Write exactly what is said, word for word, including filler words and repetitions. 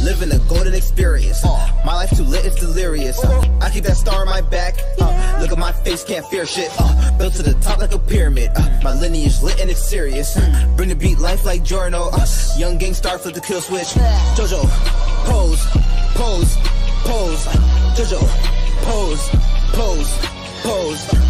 living a golden experience. Uh, my life too lit, it's delirious. Uh, I keep that star on my back. Uh, look at my face, can't fear shit. Uh, built to the top like a pyramid. Uh, my lineage lit and it's serious. Uh, bring the beat life like Giorno. Uh, young gang star, flip the kill switch. Jojo, pose, pose, pose. Jojo, pose, pose, pose.